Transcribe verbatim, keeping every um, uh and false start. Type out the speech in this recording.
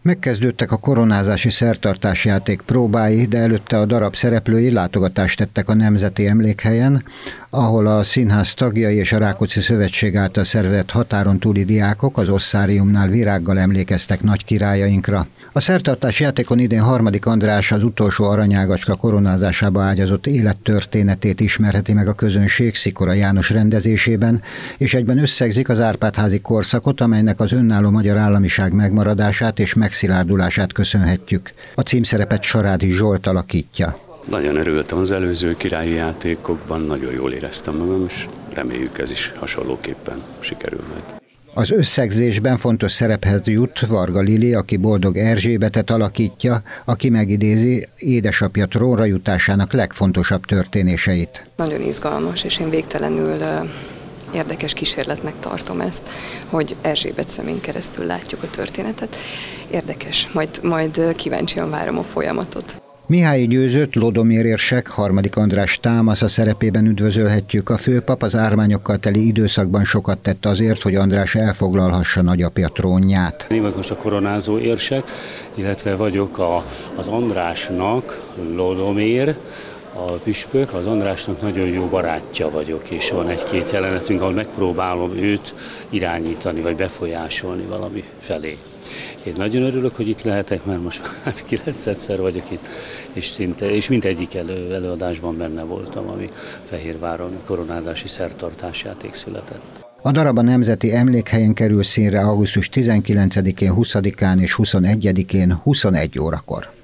Megkezdődtek a koronázási szertartásjáték próbái, de előtte a darab szereplői látogatást tettek a Nemzeti Emlékhelyen, ahol a színház tagjai és a Rákóczi Szövetség által szervezett határon túli diákok az osszáriumnál virággal emlékeztek nagy királyainkra. A szertartási játékon idén Harmadik András az utolsó aranyágacska koronázásába ágyazott élettörténetét ismerheti meg a közönség Szikora János rendezésében, és egyben összegzik az Árpád-házi korszakot, amelynek az önálló magyar államiság megmaradását és megszilárdulását köszönhetjük. A címszerepet Sarádi Zsolt alakítja. Nagyon örültem az előző királyi játékokban, nagyon jól éreztem magam, és reméljük ez is hasonlóképpen sikerül majd. Az összegzésben fontos szerephez jut Varga Lili, aki Boldog Erzsébetet alakítja, aki megidézi édesapja trónra jutásának legfontosabb történéseit. Nagyon izgalmas, és én végtelenül érdekes kísérletnek tartom ezt, hogy Erzsébet szemén keresztül látjuk a történetet. Érdekes, majd, majd kíváncsian várom a folyamatot. Mihályi Győzőt, Lodomér érsek, Harmadik András támasza szerepében üdvözölhetjük. A főpap az árványokkal teli időszakban sokat tett azért, hogy András elfoglalhassa nagyapja trónját. Én vagyok most a koronázó érsek, illetve vagyok a, az Andrásnak, Lodomér, a püspök, az Andrásnak nagyon jó barátja vagyok, és van egy-két jelenetünk, ahol megpróbálom őt irányítani, vagy befolyásolni valami felé. Én nagyon örülök, hogy itt lehetek, mert most már kilencedszer vagyok itt, és szinte, és mindegyik elő, előadásban benne voltam, ami Fehérváron koronázási szertartásjáték született. A darab a Nemzeti Emlékhelyen kerül színre augusztus tizenkilencedikén, huszadikán és huszonegyedikén huszonegy órakor.